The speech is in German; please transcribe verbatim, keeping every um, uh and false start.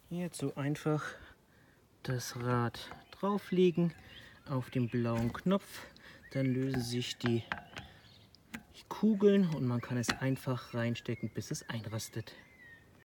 Hierzu einfach das Rad drauflegen auf den blauen Knopf, dann lösen sich die Kugeln und man kann es einfach reinstecken, bis es einrastet.